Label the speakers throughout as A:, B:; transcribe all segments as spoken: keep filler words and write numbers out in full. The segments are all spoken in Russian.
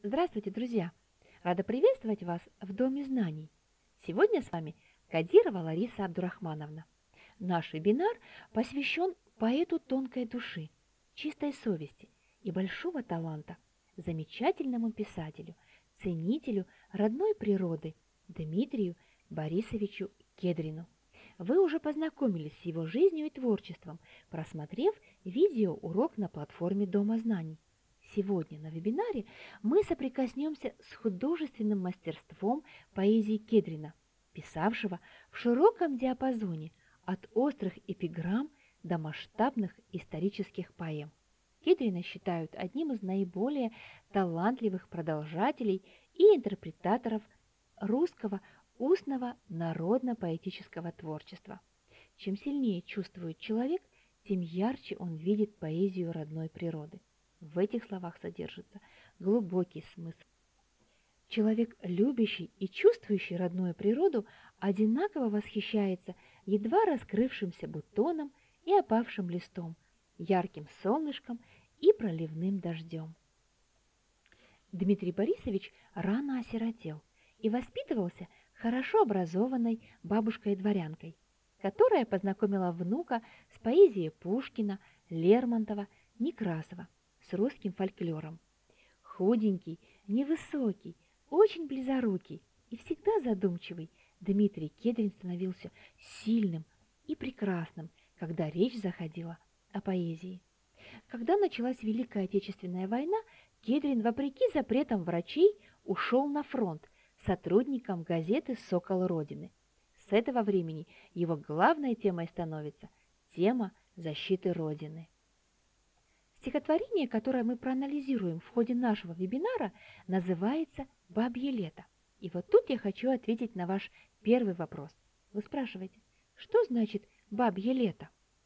A: Здравствуйте, друзья! Рада приветствовать вас в Доме знаний. Сегодня с вами Кадирова Лариса Абдурахмановна. Наш вебинар посвящен поэту тонкой души, чистой совести и большого таланта, замечательному писателю, ценителю родной природы Дмитрию Борисовичу Кедрину. Вы уже познакомились с его жизнью и творчеством, просмотрев видеоурок на платформе Дома знаний. Сегодня на вебинаре мы соприкоснемся с художественным мастерством поэзии Кедрина, писавшего в широком диапазоне от острых эпиграмм до масштабных исторических поэм. Кедрина считают одним из наиболее талантливых продолжателей и интерпретаторов русского устного народно-поэтического творчества. Чем сильнее чувствует человек, тем ярче он видит поэзию родной природы. В этих словах содержится глубокий смысл. Человек, любящий и чувствующий родную природу, одинаково восхищается едва раскрывшимся бутоном и опавшим листом, ярким солнышком и проливным дождем. Дмитрий Борисович рано осиротел и воспитывался хорошо образованной бабушкой-дворянкой, которая познакомила внука с поэзией Пушкина, Лермонтова, Некрасова, с русским фольклором. Худенький, невысокий, очень близорукий и всегда задумчивый, Дмитрий Кедрин становился сильным и прекрасным, когда речь заходила о поэзии. Когда началась Великая Отечественная война, Кедрин, вопреки запретам врачей, ушел на фронт сотрудником газеты «Сокол Родины». С этого времени его главной темой становится тема защиты Родины. Стихотворение, которое мы проанализируем в ходе нашего вебинара, называется «Бабье лето». И вот тут я хочу ответить на ваш первый вопрос. Вы спрашиваете, что значит «бабье лето»?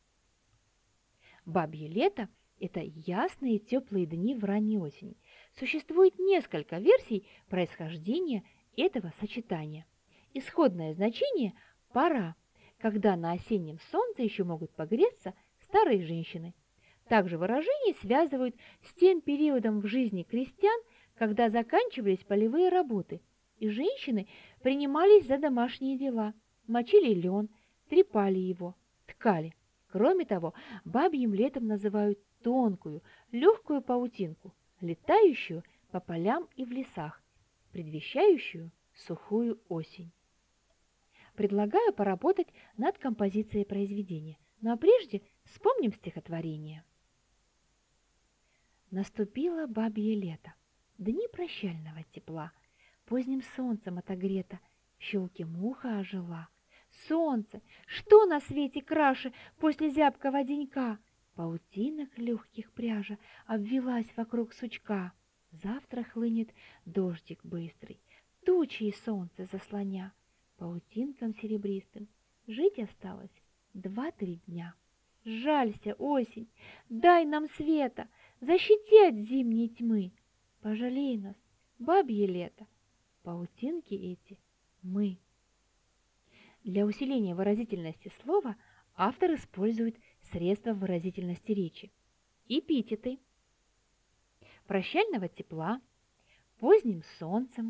A: Бабье лето – это ясные теплые дни в ранней осени. Существует несколько версий происхождения этого сочетания. Исходное значение – пора, когда на осеннем солнце еще могут погреться старые женщины. Также выражение связывают с тем периодом в жизни крестьян, когда заканчивались полевые работы, и женщины принимались за домашние дела, мочили лен, трепали его, ткали. Кроме того, бабьим летом называют тонкую, легкую паутинку, летающую по полям и в лесах, предвещающую сухую осень. Предлагаю поработать над композицией произведения, но прежде вспомним стихотворение. Наступило бабье лето, дни прощального тепла, поздним солнцем отогрета, в щелке муха ожила. Солнце, что на свете краше после зябкого денька? Паутинок легких пряжа обвелась вокруг сучка. Завтра хлынет дождик быстрый, тучи и солнце заслоня. Паутинкам серебристым жить осталось два-три дня. Жалься, осень, дай нам света, защити от зимней тьмы. Пожалей нас, бабье лето, паутинки эти мы. Для усиления выразительности слова автор использует средства выразительности речи. Эпитеты: прощального тепла, поздним солнцем,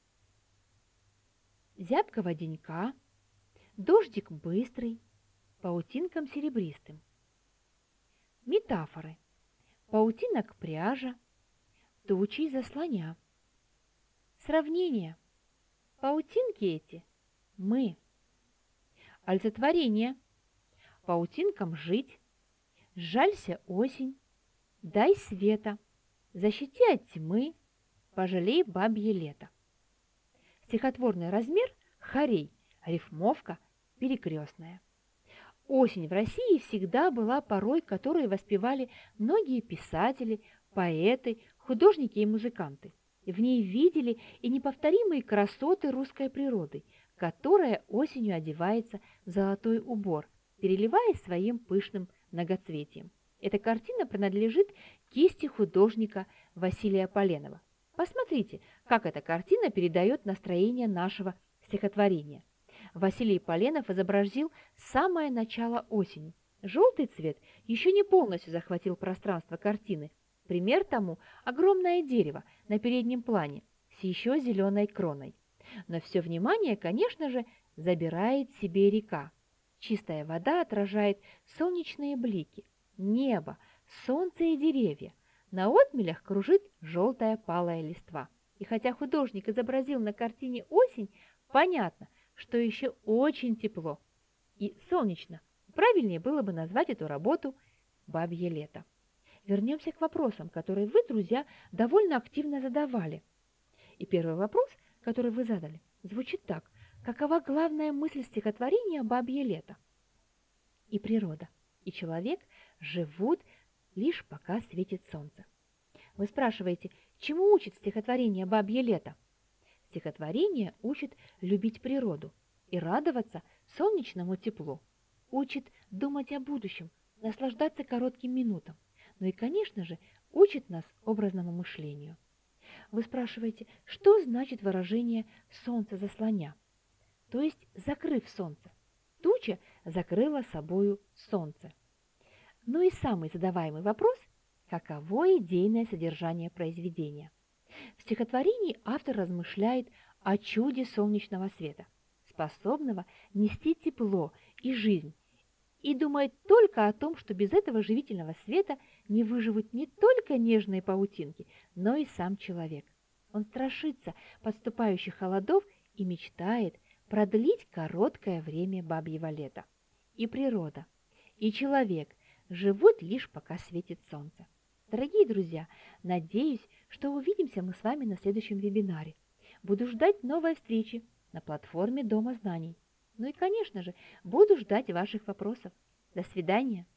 A: зябкого денька, дождик быстрый, паутинкам серебристым. Метафоры: паутинок пряжа, тучей заслоня. Сравнение: паутинки эти мы. Олицетворение: паутинкам жить, жалься осень, дай света, защити от тьмы, пожалей бабье лето. Стихотворный размер – хорей, рифмовка перекрестная. Осень в России всегда была порой, которую воспевали многие писатели, поэты, художники и музыканты. В ней видели и неповторимые красоты русской природы, которая осенью одевается в золотой убор, переливаясь своим пышным многоцветием. Эта картина принадлежит кисти художника Василия Поленова. Посмотрите, как эта картина передает настроение нашего стихотворения. Василий Поленов изобразил самое начало осени. Желтый цвет еще не полностью захватил пространство картины, Пример тому – огромное дерево на переднем плане с еще зеленой кроной. Но все внимание, конечно же, забирает себе река. Чистая вода отражает солнечные блики, небо, солнце и деревья. На отмелях кружит желтая палая листва. И хотя художник изобразил на картине осень, понятно, что еще очень тепло и солнечно. Правильнее было бы назвать эту работу «Бабье лето». Вернемся к вопросам, которые вы, друзья, довольно активно задавали. И первый вопрос, который вы задали, звучит так. Какова главная мысль стихотворения «Бабье лето»? И природа, и человек живут лишь пока светит солнце. Вы спрашиваете, чему учит стихотворение «Бабье лето»? Стихотворение учит любить природу и радоваться солнечному теплу. Учит думать о будущем, наслаждаться коротким минутам. Ну и, конечно же, учит нас образному мышлению. Вы спрашиваете, что значит выражение «солнце заслоня», то есть закрыв солнце. Туча закрыла собою солнце. Ну и самый задаваемый вопрос – каково идейное содержание произведения? В стихотворении автор размышляет о чуде солнечного света, способного нести тепло и жизнь, и думает только о том, что без этого живительного света не выживут не только нежные паутинки, но и сам человек. Он страшится подступающих холодов и мечтает продлить короткое время бабьего лета. И природа, и человек живут лишь пока светит солнце. Дорогие друзья, надеюсь, что увидимся мы с вами на следующем вебинаре. Буду ждать новой встречи на платформе Дома знаний. Ну и, конечно же, буду ждать ваших вопросов. До свидания.